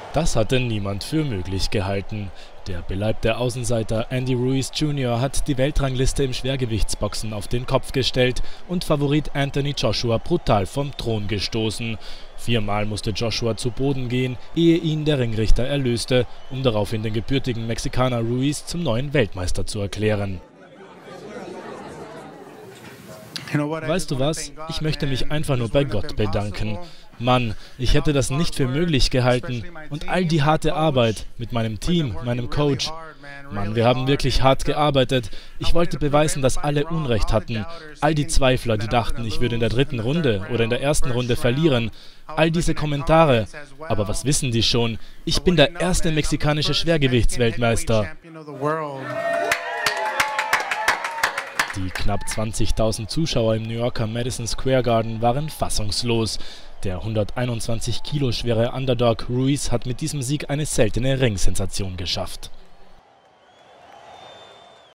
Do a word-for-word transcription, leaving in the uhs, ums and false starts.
Das hatte niemand für möglich gehalten. Der beleibte Außenseiter Andy Ruiz Junior hat die Weltrangliste im Schwergewichtsboxen auf den Kopf gestellt und Favorit Anthony Joshua brutal vom Thron gestoßen. Viermal musste Joshua zu Boden gehen, ehe ihn der Ringrichter erlöste, um daraufhin den gebürtigen Mexikaner Ruiz zum neuen Weltmeister zu erklären. Weißt du was? Ich möchte mich einfach nur bei Gott bedanken. Mann, ich hätte das nicht für möglich gehalten. Und all die harte Arbeit mit meinem Team, meinem Coach. Mann, wir haben wirklich hart gearbeitet. Ich wollte beweisen, dass alle Unrecht hatten. All die Zweifler, die dachten, ich würde in der dritten Runde oder in der ersten Runde verlieren. All diese Kommentare. Aber was wissen die schon? Ich bin der erste mexikanische Schwergewichtsweltmeister. Die knapp zwanzigtausend Zuschauer im New Yorker Madison Square Garden waren fassungslos. Der hunderteinundzwanzig Kilo schwere Underdog Ruiz hat mit diesem Sieg eine seltene Ringsensation geschafft.